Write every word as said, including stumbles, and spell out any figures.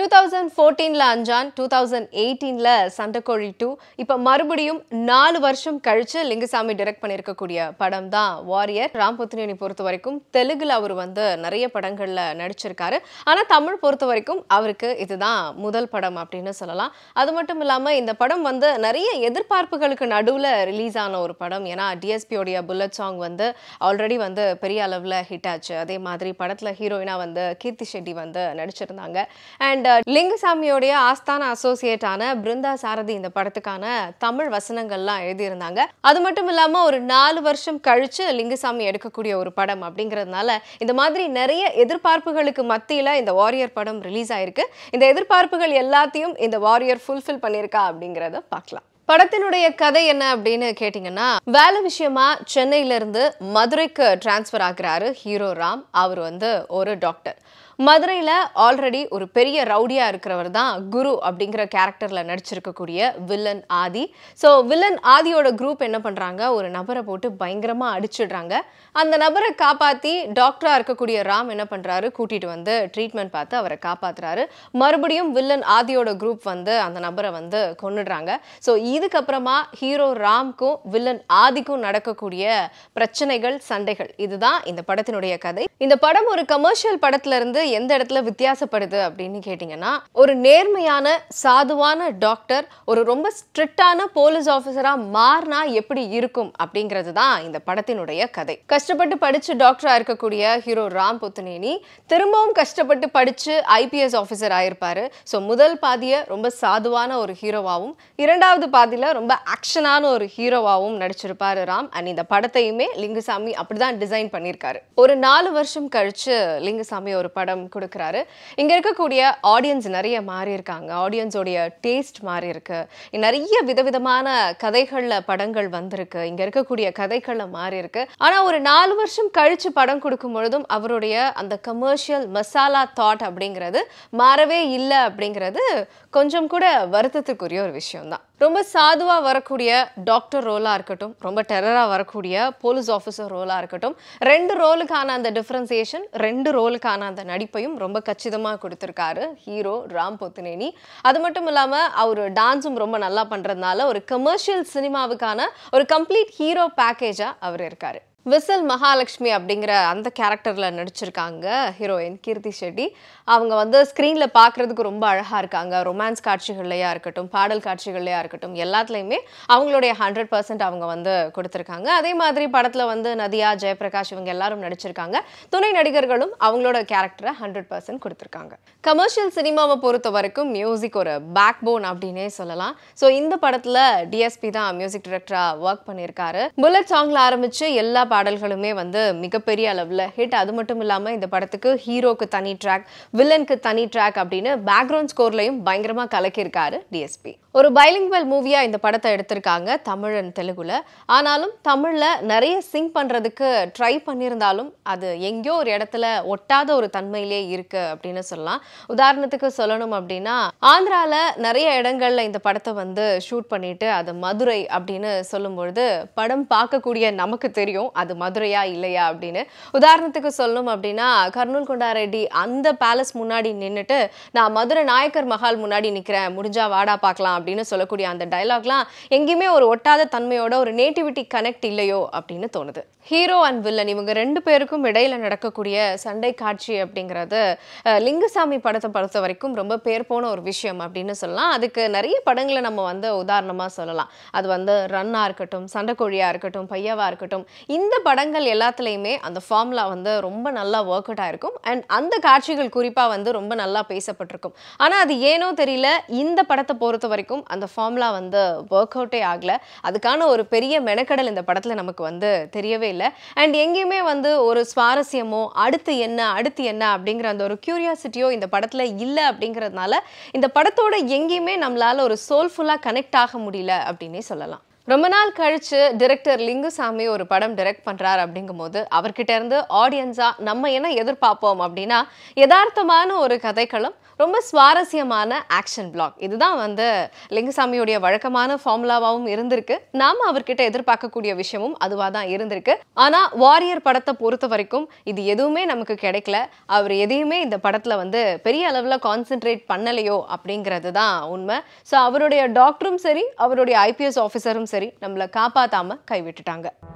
two thousand fourteen ல Anjaan, two thousand eighteen ல சண்டக்கோழி two, இப்ப மறுபடியும் நாலு வருஷம் கழிச்சு லிங்குசாமி டைரக்ட் பண்ணிருக்கக்கூடிய படம் தான் வாரியர். ராம் பொத்தினேனி பொறுத்த வரைக்கும் தெலுங்குல அவர் வந்து நிறைய படங்கள்ல நடிச்சிருக்காரு. ஆனா தமிழ் பொறுத்த வரைக்கும் அவருக்கு இதுதான் முதல் படம் அப்படின்னு சொல்லலாம். அது மட்டும் இல்லாம இந்த படம் வந்து நிறைய எதிர்பார்ப்புகளுக்கு நடுவுல ரிலீஸ் ஆன ஒரு படம். ஏன்னா டிஎஸ்பி உடைய புல்லட் சாங் வந்து ஆல்ரெடி வந்து பெரிய அளவுல ஹிட் ஆச்சு. அதே மாதிரி படத்துல ஹீரோயினா வந்து கீர்த்தி ஷெட்டி வந்து நடிச்சிருந்தாங்க. அண்ட் லிங்குசாமியோடைய ஆஸ்தான அசோசியேட்டான பிருந்தா சாரதி இந்த படத்துக்கான தமிழ் வசனங்கள்லாம் எழுதியிருந்தாங்க. அது மட்டும் இல்லாம ஒரு நாலு வருஷம் கழிச்சு லிங்குசாமி எடுக்கக்கூடிய ஒரு படம் அப்படிங்கிறதுனால இந்த மாதிரி நிறைய எதிர்பார்ப்புகளுக்கு மத்தியில இந்த வாரியர் படம் ரிலீஸ் ஆயிருக்கு. இந்த எதிர்பார்ப்புகள் எல்லாத்தையும் இந்த வாரியர் ஃபுல்ஃபில் பண்ணியிருக்கா அப்படிங்கிறத பார்க்கலாம். படத்தினுடைய கதை என்ன அப்படின்னு கேட்டீங்கன்னா, வேலை விஷயமா சென்னையில இருந்து மதுரைக்கு டிரான்ஸ்பர் ஆகுறாரு ஹீரோ ராம். அவர் வந்து ஒரு டாக்டர். மதுரையில ஆல்ரெடி ஒரு பெரிய ரவுடியா இருக்கிறவர் தான் குரு அப்படிங்கிற கேரக்டர்ல நடிச்சிருக்கக்கூடிய வில்லன் ஆதி. ஸோ வில்லன் ஆதியோட குரூப் என்ன பண்றாங்க, ஒரு நபரை போட்டு பயங்கரமா அடிச்சிடுறாங்க. அந்த நபரை காப்பாத்தி டாக்டரா இருக்கக்கூடிய ராம் என்ன பண்றாரு, கூட்டிட்டு வந்து ட்ரீட்மெண்ட் பார்த்து அவரை காப்பாத்துறாரு. மறுபடியும் வில்லன் ஆதியோட குரூப் வந்து அந்த நபரை வந்து கொன்னுடுறாங்க. ஸோ இதுக்கப்புறமா ஹீரோ ராம்க்கும் வில்லன் ஆதிக்கும் நடக்கக்கூடிய பிரச்சனைகள், சண்டைகள், இதுதான் இந்த படத்தினுடைய கதை. இந்த படம் ஒரு கமர்ஷியல் படத்துல இருந்து எந்த இடத்துல வித்தியாசப்படுது அப்படின்னு கேட்டீங்கன்னா, ஒரு நேர்மையான சாதுவான டாக்டர் ஒரு ரொம்ப ஸ்ட்ரிக்டான போலீஸ் ஆபீசரா மாறினா எப்படி இருக்கும் அப்படிங்கிறது தான் இந்த படத்தினுடைய கதை. கஷ்டப்பட்டு படிச்சு டாக்டரா இருக்கக்கூடிய ஹீரோ ராம் பொத்தினேனி திரும்பவும் கஷ்டப்பட்டு படிச்சு ஐபிஎஸ் ஆபீசர் ஆயிருப்பாரு. ஸோ முதல் பாதிய ரொம்ப சாதுவான ஒரு ஹீரோவாவும், இரண்டாவது பாதியில ரொம்ப ஆக்ஷனான ஒரு ஹீரோவாவும் நடிச்சிருப்பாரு ராம். அண்ட் இந்த படத்தையுமே லிங்குசாமி அப்படிதான் டிசைன் பண்ணியிருக்காரு. ஒரு நாலு வருஷம் கழிச்சு லிங்குசாமி ஒரு படம் கொடுக்கிறாரு. இங்க இருக்கக்கூடிய ஆடியன்ஸ் நிறைய மாறி இருக்காங்க. ஆடியன்ஸோடைய டேஸ்ட் மாறி இருக்கு. நிறைய விதவிதமான கதைகள்ல படங்கள் வந்திருக்கு. இங்க இருக்கக்கூடிய கதைகள்ல மாறி இருக்கு. ஆனா ஒரு நாலு வருஷம் கழிச்சு படம் கொடுக்கும் பொழுதும் அவருடைய அந்த கமர்ஷியல் மசாலா தாட் அப்படிங்கிறது மாறவே இல்லை அப்படிங்கிறது கொஞ்சம் கூட வருத்தத்துக்குரிய ஒரு விஷயம் தான். ரொம்ப சாதுவா வரக்கூடிய டாக்டர் ரோலா இருக்கட்டும், ரொம்ப டெரரா வரக்கூடிய போலீஸ் ஆஃபீஸர் ரோலா இருக்கட்டும், ரெண்டு ரோலுக்கான அந்த டிஃபரன்சியேஷன், ரெண்டு ரோலுக்கான அந்த நடிப்பையும் ரொம்ப கச்சிதமா கொடுத்திருக்காரு ஹீரோ ராம் பொத்தினேனி. அது மட்டும் இல்லாம அவரு டான்ஸும் ரொம்ப நல்லா பண்றதுனால ஒரு கமர்ஷியல் சினிமாவுக்கான ஒரு கம்ப்ளீட் ஹீரோ பேக்கேஜா அவர் இருக்காரு. விசில் மகாலட்சுமி அப்படிங்கிற அந்த கேரக்டர்ல நடிச்சிருக்காங்க ஹீரோயின் கீர்த்தி ஷெட்டி. அவங்க வந்து ஸ்க்ரீன்ல பார்க்கறதுக்கு ரொம்ப அழகா இருக்காங்க. ரொமான்ஸ் காட்சிகள்லையா இருக்கட்டும், பாடல் காட்சிகள்லையா இருக்கட்டும், எல்லாத்துலேயுமே அவங்களுடைய ஹண்ட்ரட் பர்சன்ட் அவங்க வந்து கொடுத்துருக்காங்க. அதே மாதிரி படத்துல வந்து நதியா, ஜெயபிரகாஷ் இவங்க எல்லாரும் நடிச்சிருக்காங்க. துணை நடிகர்களும் அவங்களோட கேரக்டரை ஹண்ட்ரட் பர்சன்ட் கொடுத்துருக்காங்க. கமர்ஷியல் சினிமாவை பொறுத்த வரைக்கும் மியூசிக் ஒரு பேக் போன் அப்படின்னே சொல்லலாம். ஸோ இந்த படத்துல டிஎஸ்பி தான் மியூசிக் டைரக்டரா ஒர்க் பண்ணியிருக்காரு. புல்லட் சாங்ல ஆரம்பிச்சு எல்லா பாடல்களுமே வந்து மிகப்பெரிய அளவுல ஹிட். அது மட்டும் இல்லாம இந்த படத்துக்கு ஹீரோக்கு தனி ட்ராக், வில்லனுக்கு தனி ட்ராக் அப்படின்னு பேக்ரவுண்ட் ஸ்கோர்லையும் பயங்கரமா கலக்கியிருக்காரு டிஎஸ்பி. ஒரு பைலிங்குவல் மூவியா இந்த படத்தை எடுத்திருக்காங்க தமிழ் அண்ட் தெலுங்குல. ஆனாலும் தமிழ்ல நிறைய சிங் பண்றதுக்கு ட்ரை பண்ணியிருந்தாலும் அது எங்கேயோ ஒரு இடத்துல ஒட்டாத ஒரு தன்மையிலே இருக்கு அப்படின்னு சொல்லலாம். உதாரணத்துக்கு சொல்லணும் அப்படின்னா, ஆந்திரால நிறைய இடங்கள்ல இந்த படத்தை வந்து ஷூட் பண்ணிட்டு அது மதுரை அப்படின்னு சொல்லும் பொழுது படம் பார்க்கக்கூடிய நமக்கு தெரியும் அது மதுரையா இல்லையா அப்படின்னு. உதாரணத்துக்கு சொல்லணும் அப்படின்னா, கர்னூல் கொண்டா ரெட்டி அந்த பேலஸ் முன்னாடி நின்றுட்டு நான் மதுரை நாயக்கர் மஹால் முன்னாடி நிக்கிறேன், முடிஞ்சா வாடா பார்க்கலாம் அப்படின்னு சொல்லக்கூடிய அந்த டயலாக்லாம் எங்கேயுமே ஒரு ஒட்டாத தன்மையோட ஒரு நேட்டிவிட்டி கனெக்ட் இல்லையோ அப்படின்னு தோணுது. ஹீரோ அண்ட் வில்லன் இவங்க ரெண்டு பேருக்கும் இடையில நடக்கக்கூடிய சண்டை காட்சி அப்படிங்கிறது லிங்குசாமி படத்தை பொறுத்த வரைக்கும் ரொம்ப பேர் போன ஒரு விஷயம் அப்படின்னு சொல்லலாம். அதுக்கு நிறைய படங்களை நம்ம வந்து உதாரணமா சொல்லலாம். அது வந்து ரன்னா இருக்கட்டும், சண்டைக்கோழியா இருக்கட்டும், பையாவா இருக்கட்டும், இந்த படங்கள் எல்லாத்துலேயுமே அந்த ஃபார்முலா வந்து ரொம்ப நல்லா ஒர்க் அவுட் ஆயிருக்கும். அண்ட் அந்த காட்சிகள் குறிப்பா வந்து ரொம்ப நல்லா பேசப்பட்டிருக்கும். ஆனா அது ஏனோ தெரியல, இந்த படத்தை பொறுத்த வரைக்கும் அந்த ஃபார்முலா வந்து ஒர்க் அவுட்டே ஆகல. அதுக்கான ஒரு பெரிய மெனக்கடல் இந்த படத்துல நமக்கு வந்து தெரியவே இல்லை. அண்ட் எங்கேயுமே வந்து ஒரு சுவாரஸ்யமோ, அடுத்து என்ன அடுத்து என்ன அப்படிங்கிற அந்த ஒரு கியூரியாசிட்டியோ இந்த படத்துல இல்லை அப்படிங்கிறதுனால இந்த படத்தோட எங்கேயுமே நம்மளால ஒரு சோல்ஃபுல்லா கனெக்ட் ஆக முடியல அப்படின்னே சொல்லலாம். ரொம்ப நாள் கழிச்சு டைரக்டர் லிங்குசாமி ஒரு படம் டைரக்ட் பண்றாரு அப்படிங்கும் போது அவர்கிட்ட இருந்து ஆடியன்ஸா நம்ம என்ன எதிர்பார்ப்போம் அப்படின்னா, யதார்த்தமான ஒரு கதைக்களம், ரொம்ப சுவாரஸ்யமான ஆக்ஷன் பிளாக். இதுதான் வந்து லிங்குசாமியுடைய வழக்கமான ஃபார்முலாவாகவும் இருந்திருக்கு. நாம அவர்கிட்ட எதிர்பார்க்கக்கூடிய விஷயமும் அதுவாக தான் இருந்திருக்கு. ஆனா வாரியர் படத்தை பொறுத்த வரைக்கும் இது எதுவுமே நமக்கு கிடைக்கல. அவர் எதையுமே இந்த படத்துல வந்து பெரிய அளவுல கான்சென்ட்ரேட் பண்ணலையோ அப்படிங்கிறது தான் உண்மை. ஸோ அவருடைய டாக்டரும் சரி, அவருடைய ஐபிஎஸ் ஆஃபீஸரும் சரி நம்மளை காப்பாத்தாம கைவிட்டுட்டாங்க.